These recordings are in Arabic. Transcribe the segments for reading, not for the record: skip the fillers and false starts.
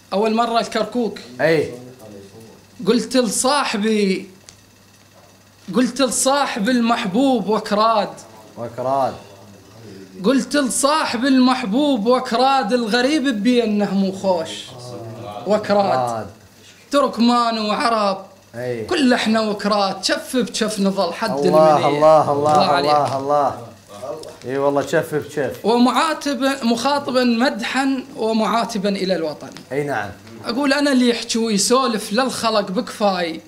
أول مرة الكركوك. أي. قلت لصاحب المحبوب وكراد. قلت لصاحب المحبوب وكراد، الغريب بينه مو خوش وكراد. تركمان وعرب كل احنا وكراد، شف بشف نظل حد الله المنية. الله الله الله الله. اي والله شف بشف. مخاطبا مدحا ومعاتبا الى الوطن. اي نعم. اقول انا اللي يحكي ويسولف للخلق بكفاي،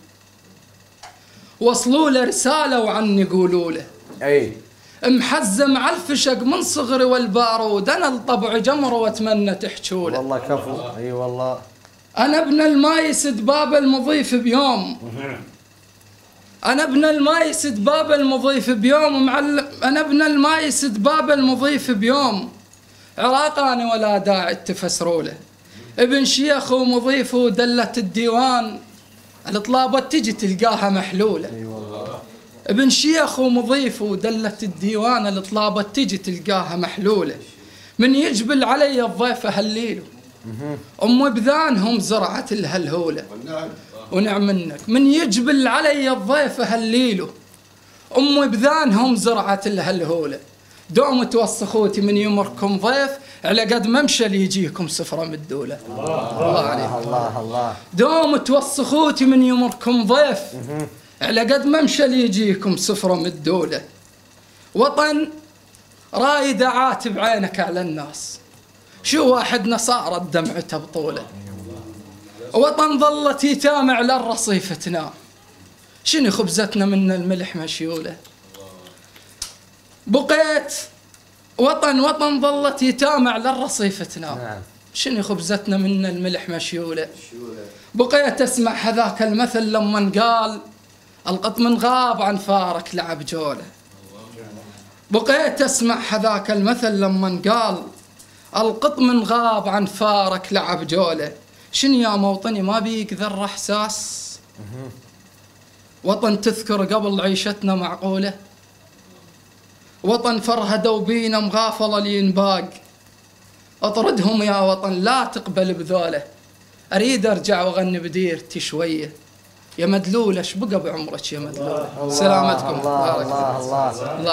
وصلوا له رساله وعني قولوا له. اي. محزم على الفشق من صغري والبارود، انا الطبع جمر واتمنى تحجوا له. والله كفو. اي والله. انا ابن الما يسد باب المضيف بيوم. انا ابن الما يسد باب المضيف بيوم انا ابن الما يسد باب المضيف بيوم. عراقاني ولا داعي تفسروا له. ابن شيخ ومضيف ودلة الديوان، الطلابة تجي تلقاها محلولة. اي والله. ابن شيخ ومضيف ودلة الديوان، الطلابة تجي تلقاها محلولة. من يجبل علي الضيف هليله، بذانهم زرعة الهلهولة. ونعم منك. من يجبل علي الضيف هليله، بذانهم زرعة الهلهولة. دوم توسخوتي من يمركم ضيف، على قد ممشى اللي يجيكم سفرة مدولة. الله عليك. الله الله. دوم توسخوتي من يمركم ضيف، على قد ممشى اللي يجيكم سفرة مدولة. وطن رايد عاتب عينك على الناس، شو واحد صارت دمعته بطوله. وطن ظلت يتام على الرصيف تنام، شنو خبزتنا من الملح مشيوله. بقيت وطن ظلت يتام على الرصيف تنام، شنو خبزتنا من الملح مشيوله. بقيت اسمع هذاك المثل لما قال القط من غاب عن فارك لعب جوله. بقيت اسمع هذاك المثل لما قال القط من غاب عن فارك لعب جوله. شنو يا موطني ما بيك ذر احساس، وطن تذكر قبل عيشتنا معقوله. وطن فرهدوا بينا مغافله لينباق، اطردهم يا وطن لا تقبل بذوله. اريد ارجع واغني بديرتي شويه، يا مدلوله ايش بقى بعمرك يا مدلوله. سلامتكم. الله الله الله.